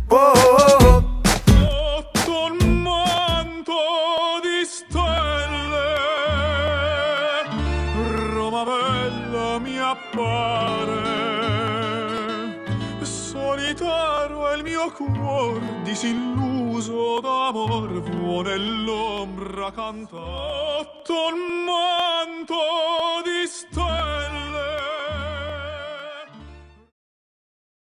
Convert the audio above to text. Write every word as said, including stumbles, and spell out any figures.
Oh, oh, oh. Sotto un manto di stelle, Roma bella mi appare. Solitario è il mio cuor, disilluso d'amor, vuole l'ombra cantare. Sotto un manto di stelle,